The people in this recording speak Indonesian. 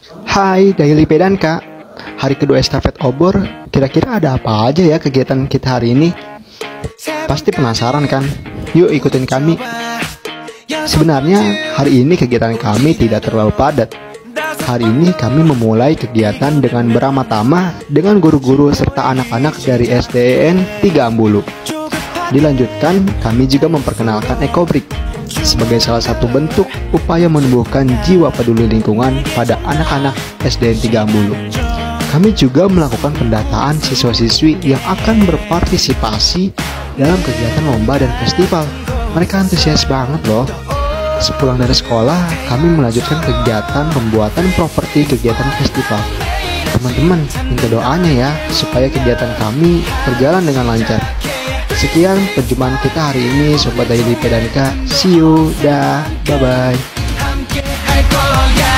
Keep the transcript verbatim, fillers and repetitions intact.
Hai Daily Pedanka. Hari kedua estafet obor, kira-kira ada apa aja ya kegiatan kita hari ini? Pasti penasaran kan? Yuk ikutin kami. Sebenarnya hari ini kegiatan kami tidak terlalu padat. Hari ini kami memulai kegiatan dengan beramah-tamah dengan guru-guru serta anak-anak dari S D N tiga Ambulu. Dilanjutkan, kami juga memperkenalkan Ekobrik sebagai salah satu bentuk upaya menumbuhkan jiwa peduli lingkungan pada anak-anak S D N tiga Ambulu. Kami juga melakukan pendataan siswa-siswi yang akan berpartisipasi dalam kegiatan lomba dan festival. Mereka antusias banget loh. Sepulang dari sekolah, kami melanjutkan kegiatan pembuatan properti kegiatan festival. Teman-teman, minta doanya ya, supaya kegiatan kami berjalan dengan lancar. Sekian perjumpaan kita hari ini, Sobat Daily Pedanka. See you, dah, bye-bye.